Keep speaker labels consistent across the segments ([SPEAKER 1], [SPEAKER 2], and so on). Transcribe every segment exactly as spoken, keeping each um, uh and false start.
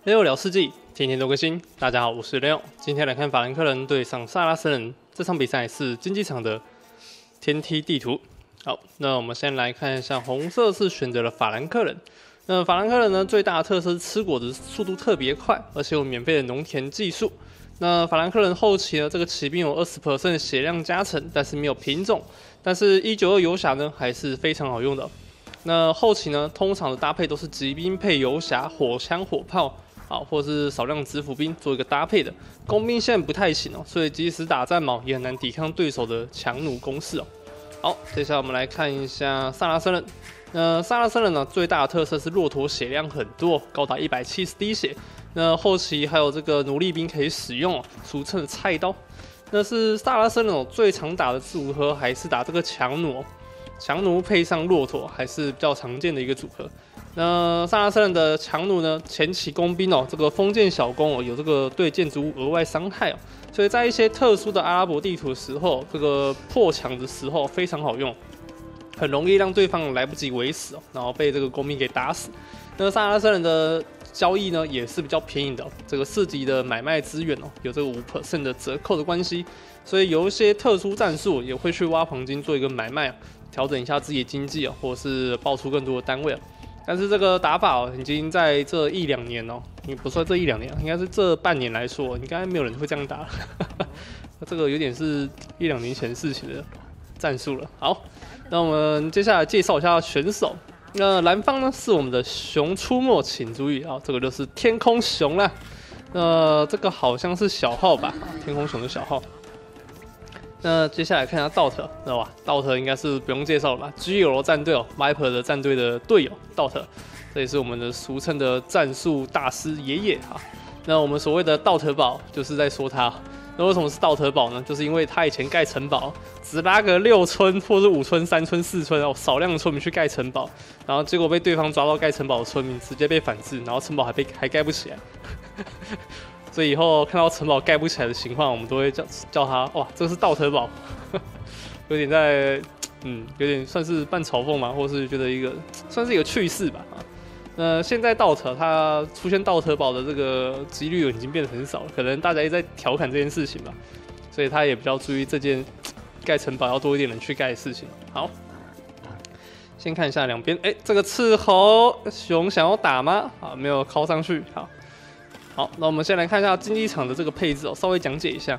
[SPEAKER 1] 六聊世纪，天天都更新。大家好，我是六。今天来看法兰克人对上萨拉森人，这场比赛是竞技场的天梯地图。好，那我们先来看一下，红色是选择了法兰克人。那法兰克人呢，最大的特色是吃果子速度特别快，而且有免费的农田技术。那法兰克人后期呢，这个骑兵有 百分之二十 的血量加成，但是没有品种。但是一九二游侠呢，还是非常好用的。那后期呢，通常的搭配都是骑兵配游侠，火枪火炮。啊，或是少量子辅兵做一个搭配的，工兵现在不太行哦，所以即使打战矛也很难抵抗对手的强弩攻势哦。好，接下来我们来看一下萨拉森人。那萨拉森人呢，最大的特色是骆驼血量很多，高达一百七十滴血。那后期还有这个奴隶兵可以使用哦，俗称的菜刀。那是萨拉森人哦最常打的组合，还是打这个强弩哦？强弩配上骆驼还是比较常见的一个组合。那萨拉森人的强弩呢，前期工兵哦，这个封建小攻哦，有这个对建筑物额外伤害哦，所以在一些特殊的阿拉伯地图的时候，这个破墙的时候非常好用，很容易让对方来不及围死哦，然后被这个工兵给打死。那萨拉森人的交易呢，也是比较便宜的、哦，这个四级的买卖资源哦，有这个五 percent 的折扣的关系，所以有一些特殊战术也会去挖黄金做一个买卖啊，调整一下自己的经济啊，或者是爆出更多的单位啊。但是这个打法哦，已经在这一两年哦，你不说这一两年，应该是这半年来说，应该没有人会这样打。这个有点是一两年前事情的战术了。好，那我们接下来介绍一下选手。那蓝方呢是我们的熊出没，请注意啊，这个就是天空熊啦。那这个好像是小号吧，天空熊的小号。那接下来看一下道特，那哇，道特应该是不用介绍了吧 ？G L 战队哦 ，Viper 的战队的队友道特，这也是我们的俗称的战术大师爷爷哈。那我们所谓的道特堡，就是在说他。那为什么是道特堡呢？就是因为他以前盖城堡，只拉个六村或者五村、三村、四村哦，少量的村民去盖城堡，然后结果被对方抓到盖城堡的村民，直接被反制，然后城堡还被还盖不起来。所以以后看到城堡盖不起来的情况，我们都会叫叫他哇，这个是道特堡，有点在嗯，有点算是半嘲讽嘛，或是觉得一个算是一个趣事吧啊。那现在道特它出现道特堡的这个几率已经变得很少了，可能大家也在调侃这件事情吧，所以他也比较注意这件盖城堡要多一点人去盖的事情。好，先看一下两边，哎，这个斥候熊想要打吗？啊，没有靠上去，好。好，那我们先来看一下竞技场的这个配置哦，稍微讲解一下。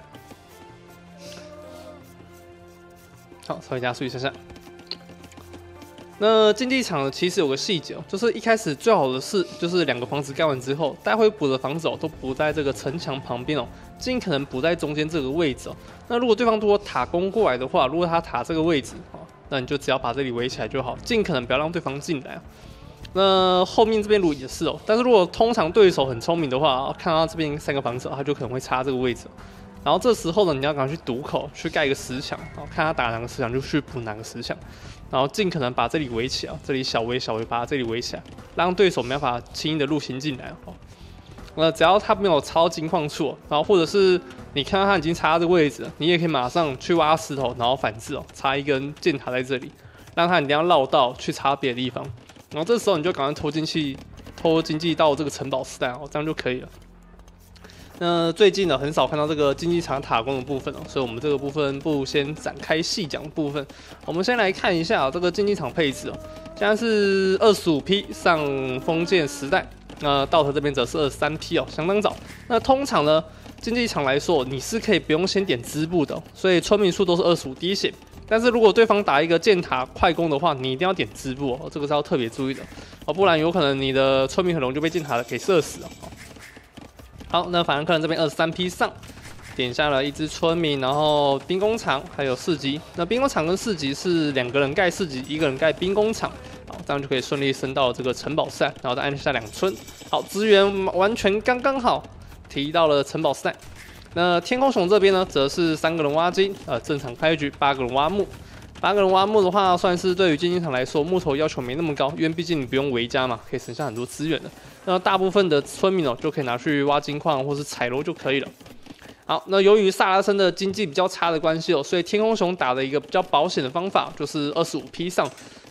[SPEAKER 1] 好，稍微加速一下下。那竞技场其实有个细节哦，就是一开始最好的是，就是两个房子盖完之后，待会补的房子哦都补在这个城墙旁边哦，尽可能补在中间这个位置哦。那如果对方如果塔攻过来的话，如果他塔这个位置哦，那你就只要把这里围起来就好，尽可能不要让对方进来。那后面这边路也是哦，但是如果通常对手很聪明的话，看到这边三个防守，他就可能会插这个位置。然后这时候呢，你要赶快去堵口，去盖一个石墙，然后看他打哪个石墙就去补哪个石墙，然后尽可能把这里围起来，这里小围小围，把这里围起来，让对手没办法轻易的入侵进来哦。那只要他没有插到金矿处，然后或者是你看到他已经插到这个位置，你也可以马上去挖石头，然后反制哦，插一根箭塔在这里，让他一定要绕道去插别的地方。然后这时候你就赶快偷进去，偷经济到这个城堡时代哦，这样就可以了。那最近呢，很少看到这个竞技场塔攻的部分哦，所以我们这个部分不先展开细讲的部分。我们先来看一下、哦、这个竞技场配置哦，现在是二十五批上封建时代，那道特这边则是二十三批哦，相当早。那通常呢，竞技场来说，你是可以不用先点织布的、哦，所以村民数都是二十五滴血。但是如果对方打一个箭塔快攻的话，你一定要点织布哦，这个是要特别注意的哦，不然有可能你的村民很容易就被箭塔给射死哦。好，那法兰克人这边二十三批上，点下了一支村民，然后兵工厂还有四级。那兵工厂跟四级是两个人盖四级，一个人盖兵工厂，好，这样就可以顺利升到这个城堡赛，然后再按下两村。好，资源完全刚刚好，提到了城堡赛。那天空熊这边呢，则是三个人挖金，呃，正常开局，八个人挖木。八个人挖木的话，算是对于竞技场来说，木头要求没那么高，因为毕竟你不用围加嘛，可以省下很多资源的。那大部分的村民哦，就可以拿去挖金矿或是采楼就可以了。好，那由于萨拉森的经济比较差的关系哦，所以天空熊打的一个比较保险的方法就是二十五批上。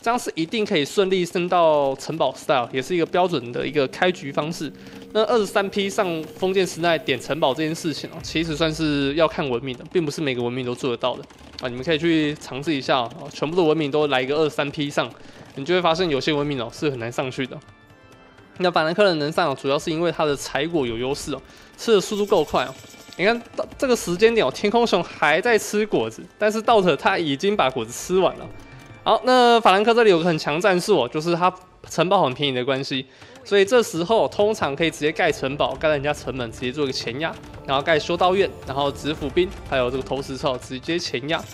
[SPEAKER 1] 这样是一定可以顺利升到城堡 style， 也是一个标准的一个开局方式。那二十三 P 上封建时代点城堡这件事情哦，其实算是要看文明的，并不是每个文明都做得到的啊。你们可以去尝试一下哦，全部的文明都来一个二十三 P 上，你就会发现有些文明哦是很难上去的。那法兰克人能上，主要是因为它的采果有优势哦，吃的速度够快哦。你看到这个时间点哦，天空熊还在吃果子，但是道特他已经把果子吃完了。好，那法兰克这里有个很强战术哦，就是它城堡很便宜的关系，所以这时候通常可以直接盖城堡，盖在人家城门，直接做一个前压，然后盖修道院，然后指府兵，还有这个投石车直接前压，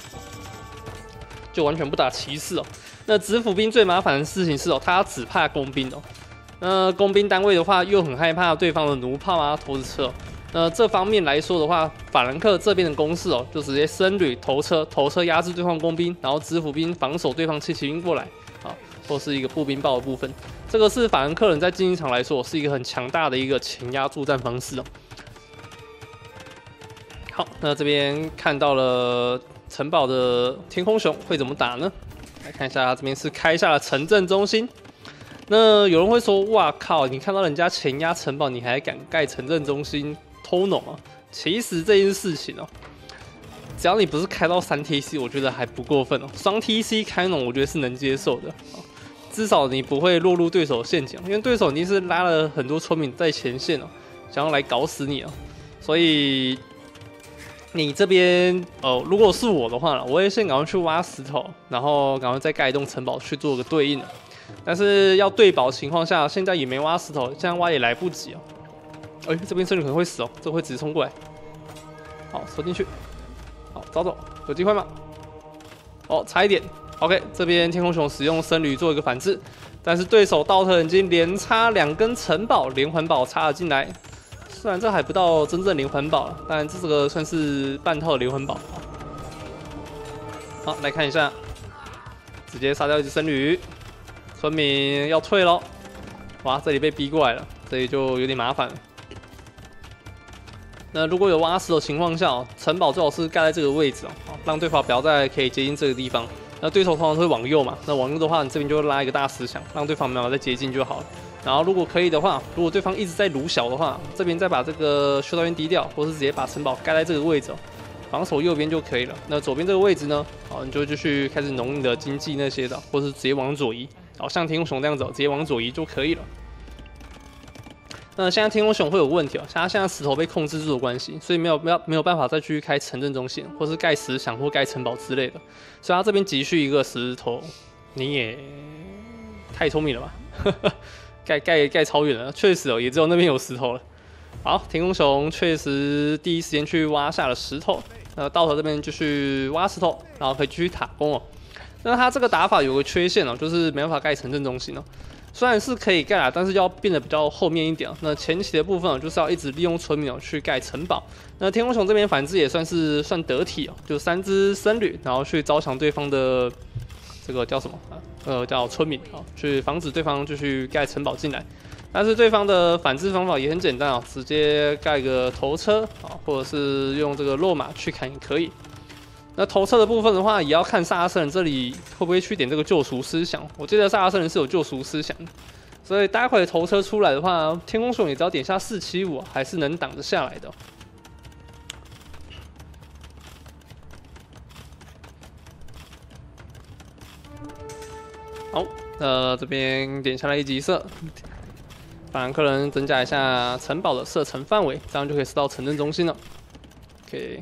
[SPEAKER 1] 就完全不打骑士哦。那指府兵最麻烦的事情是哦，他只怕工兵哦。那工兵单位的话，又很害怕对方的弩炮啊、投石车哦。那这方面来说的话，法兰克这边的攻势哦，就直接僧侣投车，投车压制对方工兵，然后指府兵防守对方轻骑兵过来，啊，或是一个步兵炮的部分。这个是法兰克人在竞技场来说是一个很强大的一个前压作战方式哦。好，那这边看到了城堡的天空熊会怎么打呢？来看一下，这边是开下了城镇中心。那有人会说，哇靠，你看到人家前压城堡，你还敢盖城镇中心？偷农啊，其实这件事情哦，只要你不是开到三 T C， 我觉得还不过分哦。双 T C 开农，我觉得是能接受的，至少你不会落入对手陷阱，因为对手一定是拉了很多村民在前线哦，想要来搞死你哦。所以你这边哦，如果是我的话，我会先赶快去挖石头，然后赶快再盖一栋城堡去做个对应的。但是要对保情况下，现在也没挖石头，这样挖也来不及哦。哎、欸，这边僧侣可能会死哦，这个会直接冲过来。好，锁进去。好，找走，有机会吗？哦，差一点。OK， 这边天空熊使用僧侣做一个反制，但是对手道特已经连插两根城堡，连环堡插了进来。虽然这还不到真正连环堡了，但这个算是半套的连环堡。好，来看一下，直接杀掉一只僧侣，村民要退咯。哇，这里被逼过来了，这里就有点麻烦了。那如果有挖石的情况下哦，城堡最好是盖在这个位置哦，让对方不要再可以接近这个地方。那对手通常会往右嘛，那往右的话，你这边就拉一个大石墙，让对方没有再接近就好了。然后如果可以的话，如果对方一直在撸小的话，这边再把这个修道院低调，或是直接把城堡盖在这个位置哦，防守右边就可以了。那左边这个位置呢，好，你就继续开始农你的经济那些的，或是直接往左移，好像天空熊这样子，直接往左移就可以了。那现在天空熊会有问题哦，像它现在石头被控制住的关系，所以没有没有没有办法再去开城镇中心，或是盖石墙或盖城堡之类的，所以它这边急需一个石头，你也太聪明了吧，盖盖盖超远了，确实哦，也只有那边有石头了。好，天空熊确实第一时间去挖下了石头，那道头这边就去挖石头，然后可以继续塔攻哦。那它这个打法有个缺陷哦，就是没办法盖城镇中心哦。虽然是可以盖啦，但是要变得比较后面一点。那前期的部分就是要一直利用村民去盖城堡。那天空熊这边反制也算是算得体哦，就三只僧侣，然后去招降对方的这个叫什么？呃，叫村民啊，去防止对方就去盖城堡进来。但是对方的反制方法也很简单啊，直接盖个头车啊，或者是用这个落马去砍也可以。那头车的部分的话，也要看萨拉森人这里会不会去点这个救赎思想。我记得萨拉森人是有救赎思想，所以待会头车出来的话，天空熊也只要点下四七五，还是能挡得下来的。好，呃，这边点下来一级射，法兰克人增加一下城堡的射程范围，这样就可以射到城镇中心了。OK。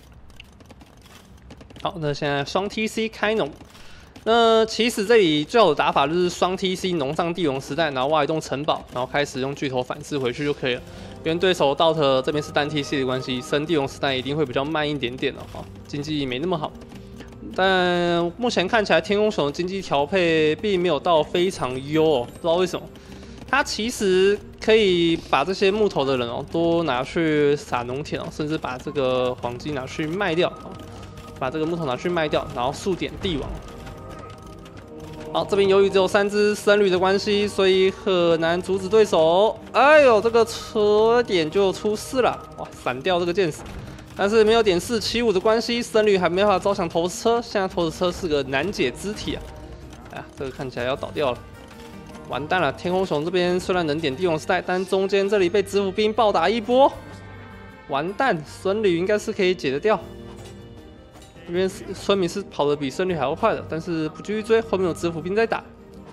[SPEAKER 1] 好，那现在双 T C 开农，那其实这里最好的打法就是双 T C 农上帝王时代，然后挖一栋城堡，然后开始用巨头反制回去就可以了。因为对手道特这边是单 T C 的关系，升帝王时代一定会比较慢一点点的哈，经济没那么好。但目前看起来天空熊的经济调配并没有到非常优哦，不知道为什么。他其实可以把这些木头的人哦，都拿去撒农田哦，甚至把这个黄金拿去卖掉啊。把这个木头拿去卖掉，然后速点帝王。好，这边由于只有三只僧侣的关系，所以很难阻止对手。哎呦，这个车点就出事了，哇，闪掉这个箭矢。但是没有点四七五的关系，僧侣还没办法招降投石车。现在投石车是个难解之题啊。 哎呀，这个看起来要倒掉了，完蛋了！天空熊这边虽然能点帝王时代，但中间这里被子府兵暴打一波，完蛋！孙女应该是可以解得掉，因为村民是跑得比孙女还要快的，但是不继续追，后面有子府兵在打。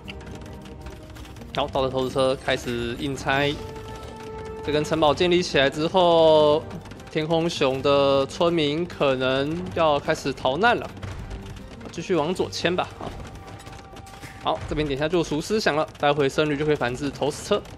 [SPEAKER 1] 好，到了投石车开始硬拆，这根城堡建立起来之后，天空熊的村民可能要开始逃难了，继续往左迁吧。好。 好，这边点下救赎思想了，待会僧侣就可以反制投石车。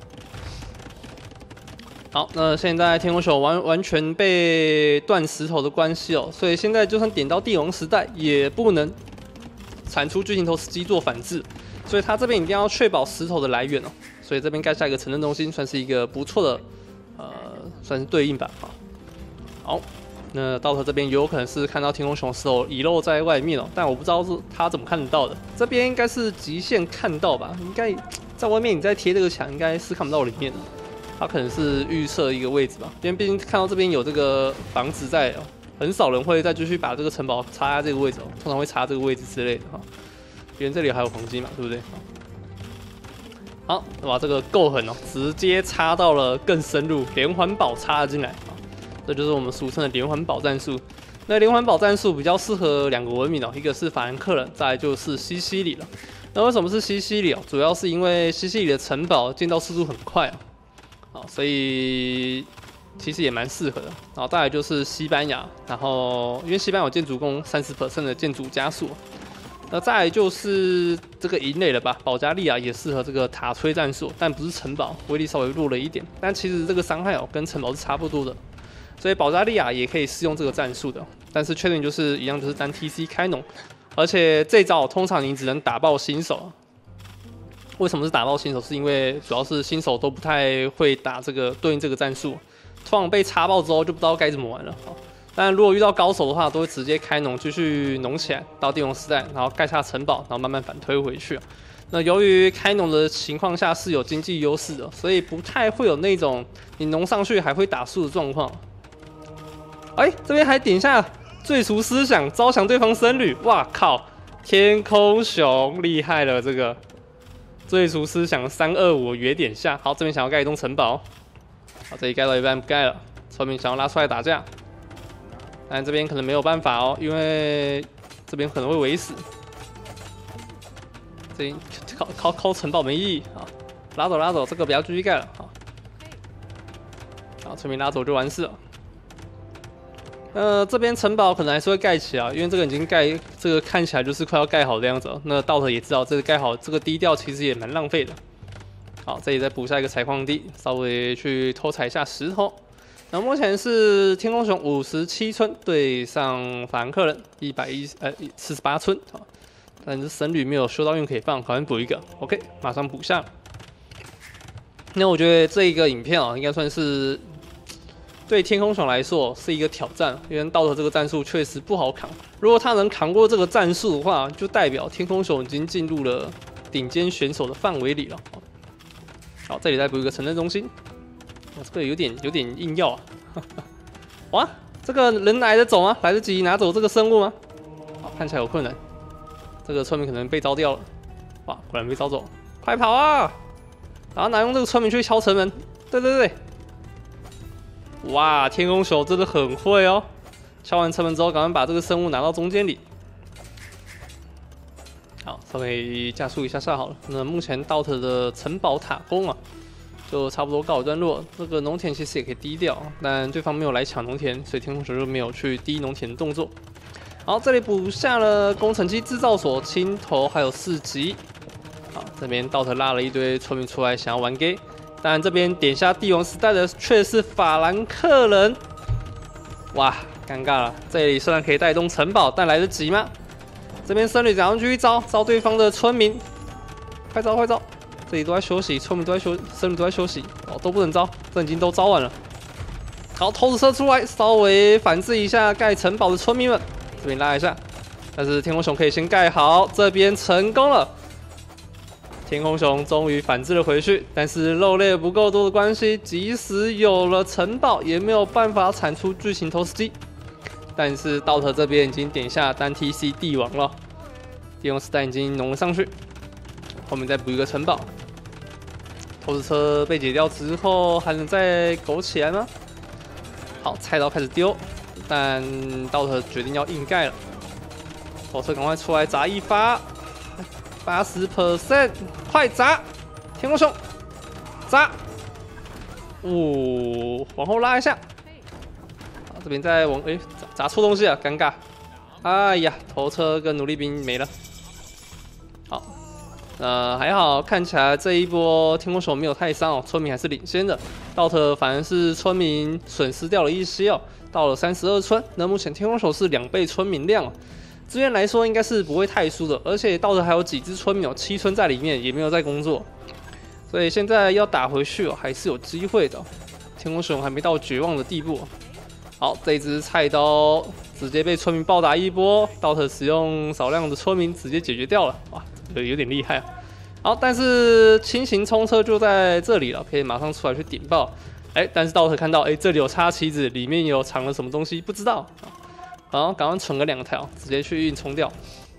[SPEAKER 1] 好，那现在天空熊完完全被断石头的关系哦，所以现在就算点到帝王时代，也不能产出巨型投石机做反制，所以他这边一定要确保石头的来源哦。所以这边盖下一个城镇中心，算是一个不错的，呃，算是对应吧。好，好。 那道特这边有可能是看到天空熊石头遗漏在外面哦，但我不知道是他怎么看得到的。这边应该是极限看到吧？应该在外面你再贴这个墙，应该是看不到里面的。他可能是预测一个位置吧，因为毕竟看到这边有这个房子在哦，很少人会再继续把这个城堡插在这个位置哦，通常会插这个位置之类的哈。因为这里还有黄金嘛，对不对？好，哇，这个够狠哦，直接插到了更深入，连环宝插了进来。 这就是我们俗称的连环宝战术。那连环宝战术比较适合两个文明哦，一个是法兰克人，再来就是西西里了。那为什么是西西里哦？主要是因为西西里的城堡建造速度很快啊，好，所以其实也蛮适合的。然后再来就是西班牙，然后因为西班牙有建筑工三十 percent 的建筑加速。那再来就是这个营垒了吧，保加利亚也适合这个塔推战术，但不是城堡，威力稍微弱了一点。但其实这个伤害哦，跟城堡是差不多的。 所以保加利亚也可以适用这个战术的，但是缺点就是一样，就是单 T C 开农，而且这招通常你只能打爆新手。为什么是打爆新手？是因为主要是新手都不太会打这个对应这个战术，通常被插爆之后就不知道该怎么玩了。但如果遇到高手的话，都会直接开农继续农起来到帝王时代，然后盖下城堡，然后慢慢反推回去。那由于开农的情况下是有经济优势的，所以不太会有那种你农上去还会打输的状况。 哎，这边还点下最除思想，招降对方僧侣。哇靠！天空熊厉害了，这个最除思想三二五约点下。好，这边想要盖一栋城堡，好，这里盖到一半不盖了，村民想要拉出来打架，但这边可能没有办法哦，因为这边可能会围死。这边靠靠靠城堡没意义啊，拉走拉走，这个不要继续盖了。好，好，村民拉走就完事了。 呃，这边城堡可能还是会盖起来，因为这个已经盖，这个看起来就是快要盖好的样子了。那道特也知道，这个盖好，这个低调其实也蛮浪费的。好，这里再补下一个采矿地，稍微去偷采一下石头。那目前是天空熊五十七村对上法兰克人一百一呃四十八村啊，但是神旅没有修道院可以放，好像补一个 ，OK， 马上补下。那我觉得这一个影片啊，应该算是。 对天空熊来说是一个挑战，因为道特这个战术确实不好扛。如果他能扛过这个战术的话，就代表天空熊已经进入了顶尖选手的范围里了。好，这里再补一个城镇中心，哇，这个有点有点硬要啊！哇，这个人来得走吗？来得及拿走这个生物吗？好，看起来有困难。这个村民可能被招掉了。哇，果然被招走，快跑啊！然后拿用这个村民去敲城门。对对对。 哇，天空熊真的很会哦！敲完城门之后，赶快把这个生物拿到中间里。好，稍微加速一下下好了。那目前道特的城堡塔攻啊，就差不多告一段落。这个农田其实也可以低调，但对方没有来抢农田，所以天空熊就没有去低农田的动作。好，这里补下了工程机制造所、青头还有四级。好，这边道特拉了一堆村民出来，想要玩 gay。 但这边点下帝王时代的却是法兰克人，哇，尴尬了。这里虽然可以带动城堡，但来得及吗？这边僧侣怎样继续招招对方的村民？快招快招！这里都在休息，村民都在休，僧侣都在休息，哦，都不能招，这已经都招完了。好，投石车出来，稍微反制一下盖城堡的村民们。这边拉一下，但是天空熊可以先盖好，这边成功了。 天空熊终于反制了回去，但是肉类不够多的关系，即使有了城堡，也没有办法产出巨型投石机。但是道特这边已经点下单 T C 帝王了，帝王时代已经农了上去。 后面再补一个城堡。投石车被解掉之后，还能再苟起来吗？好，菜刀开始丢，但道特决定要硬盖了。投石车赶快出来砸一发，八十 percent， 快砸！天空熊，砸！哦，往后拉一下。好，这边再往哎砸砸错东西了，尴尬。哎呀，头车跟奴隶兵没了。好，呃还好，看起来这一波天空熊没有太伤哦，村民还是领先的。道特反而是村民损失掉了一些哦，到了三十二村。那目前天空熊是两倍村民量哦，资源来说应该是不会太输的，而且道特还有几只村民哦，七村在里面也没有在工作，所以现在要打回去哦，还是有机会的哦。天空熊还没到绝望的地步哦。好，这一只菜刀直接被村民暴打一波，道特使用少量的村民直接解决掉了，哇，这个有点厉害啊。好，但是轻型冲车就在这里了，可以马上出来去顶爆。哎，但是道特看到，哎，这里有插旗子，里面有藏了什么东西，不知道。好，赶快存个两条，直接去运冲掉。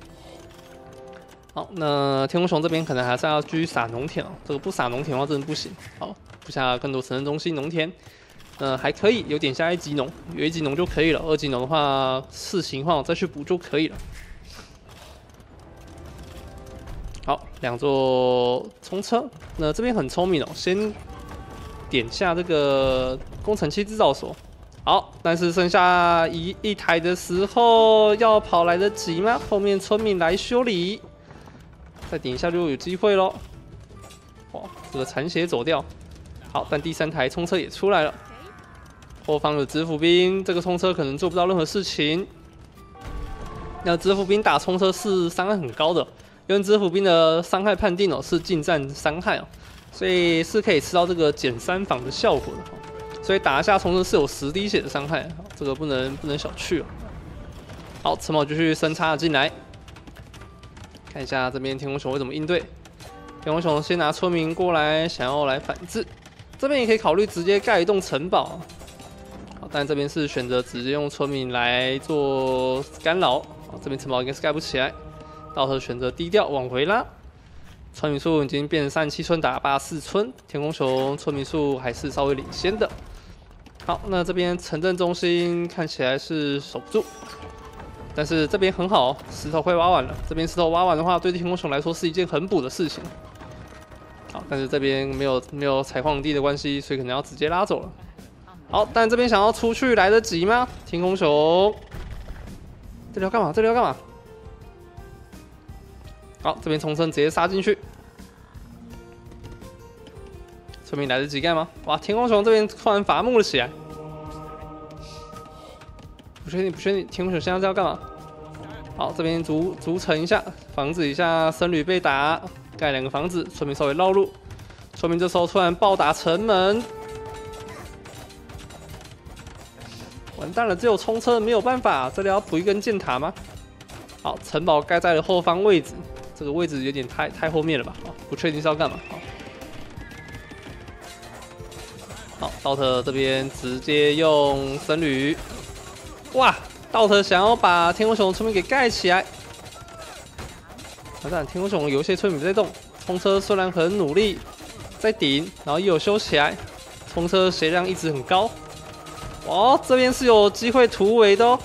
[SPEAKER 1] 好，那天空熊这边可能还是要继续撒农田哦，这个不撒农田的话真的不行。好，布下更多城镇中心农田。呃，还可以，有点下一级农，有一级农就可以了。二级农的话，视情况再去补就可以了。好，两座冲车，那这边很聪明哦，先点下这个工程器制造所。好，但是剩下一一台的时候，要跑来得及吗？后面村民来修理，再点一下就有机会咯。哇，这个残血走掉。好，但第三台冲车也出来了。后方有指府兵，这个冲车可能做不到任何事情。那指府兵打冲车是伤害很高的，因为指府兵的伤害判定哦是近战伤害哦，所以是可以吃到这个减三防的效果的。所以打一下冲车是有十滴血的伤害，这个不能不能小觑哦。好，城堡继续深插了进来，看一下这边天空熊会怎么应对。天空熊先拿村民过来，想要来反制，这边也可以考虑直接盖一栋城堡。但这边是选择直接用村民来做干扰，这边城堡应该是盖不起来。道特选择低调往回拉，村民数已经变成三十七村打八十四村，天空熊村民数还是稍微领先的。好，那这边城镇中心看起来是守不住，但是这边很好，石头快挖完了。这边石头挖完的话，对天空熊来说是一件很补的事情。好，但是这边没有没有采矿地的关系，所以可能要直接拉走了。好，但这边想要出去来得及吗？天空熊，这里要干嘛？这里要干嘛？好，这边冲绳直接杀进去，村民来得及干吗？哇，天空熊这边突然伐木了起来，不确定，不确定，天空熊现在是要干嘛？好，这边筑筑城一下，防止一下僧侣被打，盖两个房子，村民稍微绕路。村民这时候突然暴打城门。完蛋了，只有冲车没有办法，这里要补一根箭塔吗？好，城堡盖在了后方位置，这个位置有点太太后面了吧？不确定是要干嘛。好，道特这边直接用僧侣，哇，道特想要把天空熊村民给盖起来。完蛋，天空熊有一些村民在动，冲车虽然很努力在顶，然后也有修起来，冲车血量一直很高。哦，这边是有机会突围的哦。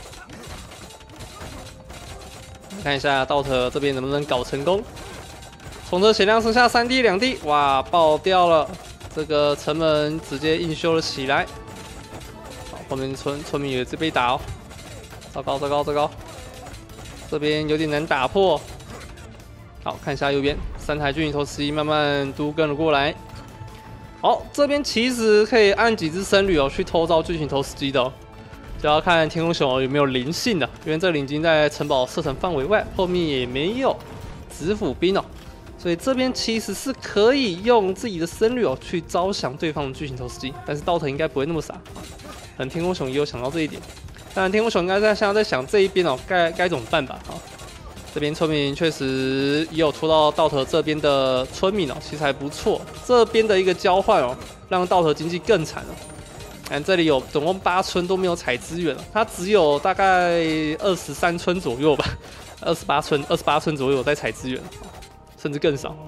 [SPEAKER 1] 看一下道特这边能不能搞成功。冲车血量剩下三滴两滴，哇，爆掉了！这个城门直接硬修了起来。好，后面村村民也是被打哦。糟糕糟糕糟糕！这边有点难打破。好，看一下右边，三台巨型投石机慢慢都跟了过来。好，这边其实可以按几只僧侣哦去偷招巨型投石机的哦，就要看天空熊有没有灵性的，因为这里已经在城堡射程范围外，后面也没有指府兵哦，所以这边其实是可以用自己的僧侣哦去招降对方的巨型投石机，但是道特应该不会那么傻，可能天空熊也有想到这一点，当然天空熊应该在现在在想这一边哦该该怎么办吧啊。这边村民确实也有拖到道特这边的村民哦，其实还不错。这边的一个交换哦，让道特经济更惨了。看这里有总共八村都没有采资源了，它只有大概二十三村左右吧，二十八村、二十八村左右在采资源，甚至更少。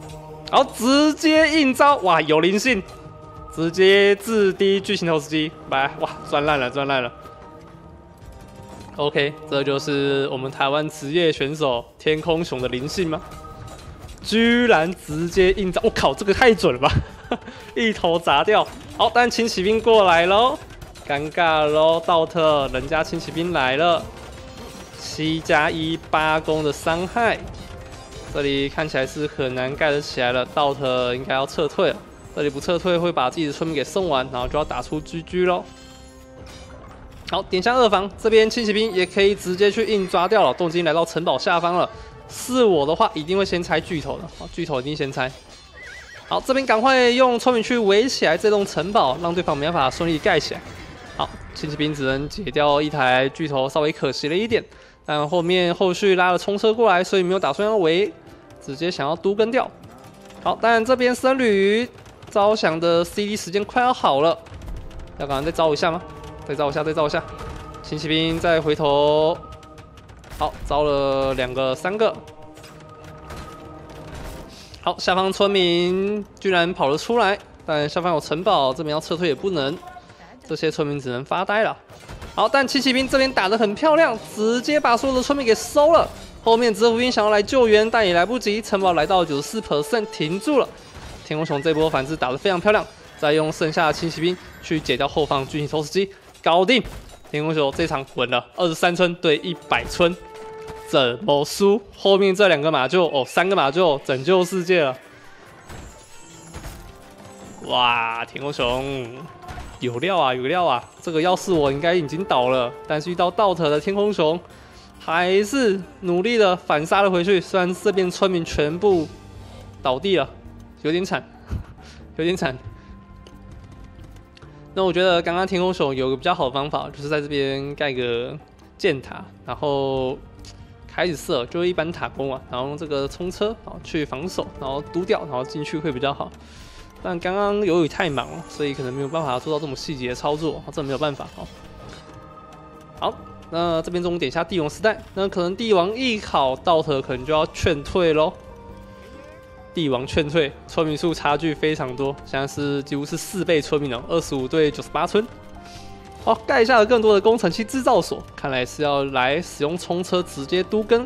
[SPEAKER 1] 然后直接应招，哇，有灵性，直接制敌巨型投石机，来，哇，赚烂了，赚烂了。OK， 这就是我们台湾职业选手天空熊的灵性吗？居然直接应招，我靠，这个太准了吧！一头砸掉。好，但轻骑兵过来喽，尴尬喽，道特，人家轻骑兵来了，七加一八攻的伤害，这里看起来是很难盖得起来了，道特应该要撤退了。这里不撤退会把自己的村民给送完，然后就要打出 G G 咯。好，点向二房，这边轻骑兵也可以直接去硬抓掉了。动静来到城堡下方了，是我的话一定会先拆巨头的，好，巨头一定先拆。好，这边赶快用村民去围起来这栋城堡，让对方没办法顺利盖起来。好，轻骑兵只能解掉一台巨头，稍微可惜了一点。但后面后续拉了冲车过来，所以没有打算要围，直接想要都跟掉。好，但这边僧侣招降的 C D 时间快要好了，要赶快再招一下吗？再招一下，再招一下，轻骑兵再回头，好，招了两个、三个。好，下方村民居然跑了出来，但下方有城堡，这边要撤退也不能，这些村民只能发呆了。好，但轻骑兵这边打得很漂亮，直接把所有的村民给收了。后面蛰伏兵想要来救援，但也来不及，城堡来到 百分之九十四 停住了。天空熊这波反制打得非常漂亮，再用剩下的轻骑兵去解掉后方巨型投石机。搞定！天空熊这场稳了，二十三村对一百村，怎么输？后面这两个马厩哦，三个马厩拯救世界了！哇，天空熊有料啊，有料啊！这个要是我应该已经倒了，但是遇到道特的天空熊，还是努力的反杀了回去。虽然这边村民全部倒地了，有点惨，有点惨。那我觉得刚刚天空熊有个比较好的方法，就是在这边盖个箭塔，然后开始射，就是一般塔攻啊，然后用这个冲车然后去防守，然后嘟掉，然后进去会比较好。但刚刚由于太忙，所以可能没有办法做到这么细节的操作，这没有办法哦。好，那这边中午点下帝王时代，那可能帝王一考道特可能就要劝退咯。帝王劝退，村民数差距非常多，现在是几乎是四倍村民哦，二十五对九十八村。好，盖下了更多的工程器制造所，看来是要来使用冲车直接都更。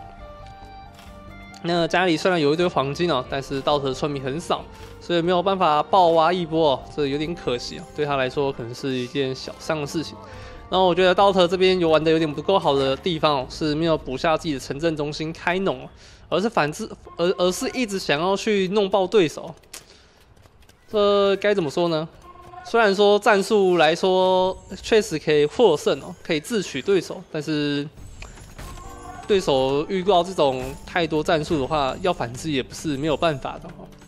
[SPEAKER 1] 那家里虽然有一堆黄金哦，但是道特的村民很少，所以没有办法爆挖一波哦，这有点可惜哦，对他来说可能是一件小伤的事情。然后我觉得道特这边有玩的有点不够好的地方哦，是没有补下自己的城镇中心开农哦。而是反制，而而是一直想要去弄爆对手，这该怎么说呢？虽然说战术来说确实可以获胜哦，可以智取对手，但是对手遇到这种太多战术的话，要反制也不是没有办法的哦。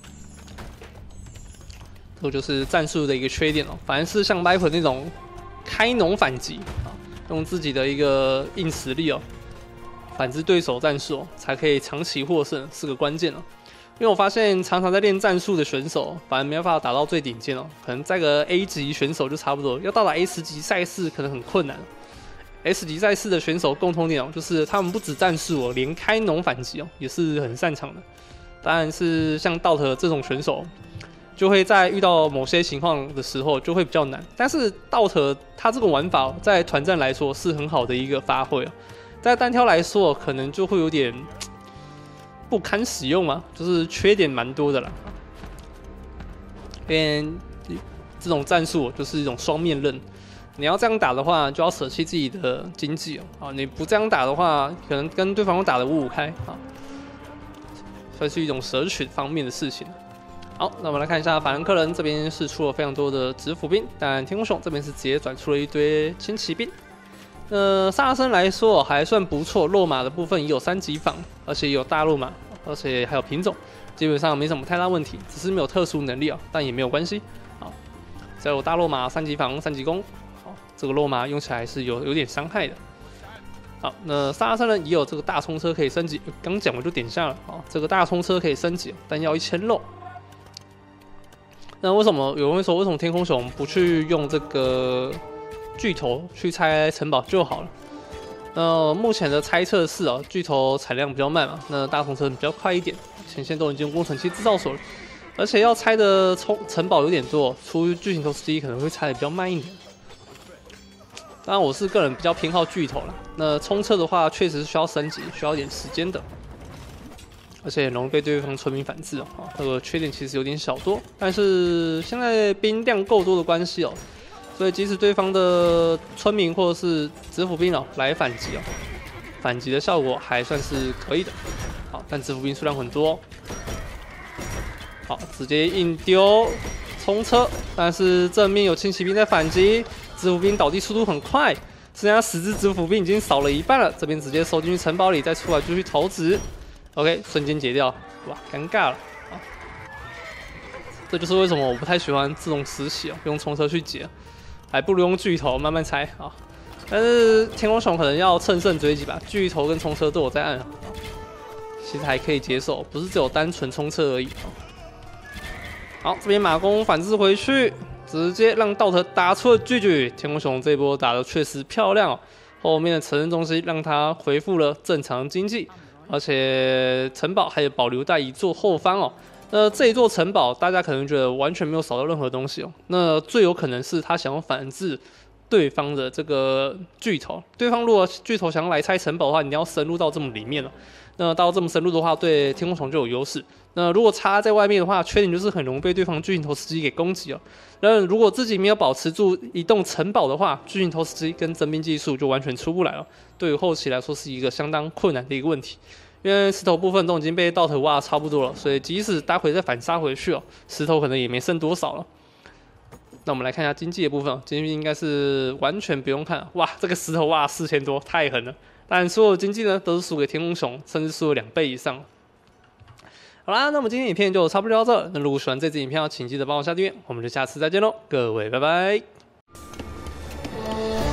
[SPEAKER 1] 这就是战术的一个缺点哦。反而是像 Viper 那种开农反击啊，用自己的一个硬实力哦。反制对手战术才可以长期获胜，是个关键哦。因为我发现常常在练战术的选手，反而没办法打到最顶尖哦，可能在个 A 级选手就差不多，要到达 S 级赛事可能很困难。S 级赛事的选手共同点哦，就是他们不止战术哦，连开农反击哦也是很擅长的。当然是像道特这种选手，就会在遇到某些情况的时候就会比较难。但是道特他这种玩法在团战来说是很好的一个发挥哦。在单挑来说，可能就会有点不堪使用嘛，就是缺点蛮多的啦。因为这种战术就是一种双面刃，你要这样打的话，就要舍弃自己的经济哦。啊，你不这样打的话，可能跟对方打得五五开啊，算是一种舍取方面的事情。好，那我们来看一下法兰克人这边是出了非常多的直辅兵，但天空熊这边是直接转出了一堆轻骑兵。呃，萨拉森来说还算不错，落马的部分也有三级防，而且也有大落马，而且还有品种，基本上没什么太大问题，只是没有特殊能力啊，但也没有关系。好，只要有大落马、三级防、三级攻，好，这个落马用起来是有有点伤害的。好，那萨拉森人也有这个大冲车可以升级，刚讲我就点下了，好，这个大冲车可以升级，但要一千肉。那为什么有人会说，为什么天空熊不去用这个巨头去拆城堡就好了？ 那目前的猜测是哦，巨头产量比较慢嘛，那大同城比较快一点，前线都已经用工程器制造所了，而且要拆的城城堡有点多，出于巨型投石机可能会拆的比较慢一点。当然，我是个人比较偏好巨头了。那冲车的话，确实是需要升级，需要一点时间的，而且很容易被对方村民反制哦。这个缺点其实有点小多，但是现在兵量够多的关系哦，所以即使对方的村民或者是子府兵哦来反击哦，反击的效果还算是可以的。好，但子府兵数量很多，好，直接硬丢冲车，但是正面有轻骑兵在反击。子府兵倒地速度很快，剩下十只子府兵已经少了一半了。这边直接收进去城堡里，再出来继续投掷。OK， 瞬间解掉，哇，尴尬了啊！这就是为什么我不太喜欢自动拾起哦，用冲车去解，还不如用巨头慢慢拆啊。但是天空熊可能要乘胜追击吧，巨头跟冲车都有在按，其实还可以接受，不是只有单纯冲车而已。好，这边马弓反制回去。直接让道特打出了巨巨，天空熊这一波打得确实漂亮哦。后面的城镇中心让他恢复了正常经济，而且城堡还有保留在一座后方哦。那这一座城堡大家可能觉得完全没有少到任何东西哦。那最有可能是他想要反制对方的这个巨头。对方如果巨头想要来拆城堡的话，你要深入到这么里面了。那到这么深入的话，对天空熊就有优势。那如果插在外面的话，缺点就是很容易被对方巨型投石机给攻击哦。那如果自己没有保持住移动城堡的话，巨型投石机跟征兵技术就完全出不来了。对于后期来说是一个相当困难的一个问题，因为石头部分都已经被道特挖的差不多了，所以即使待会再反杀回去哦，石头可能也没剩多少了。那我们来看一下经济的部分，经济应该是完全不用看，哇，这个石头哇四千多，太狠了。但所有经济呢都是输给天空熊，甚至输了两倍以上。好啦，那么今天影片就差不多到这。那如果喜欢这支影片，请记得帮我下订阅，我们就下次再见喽，各位拜拜。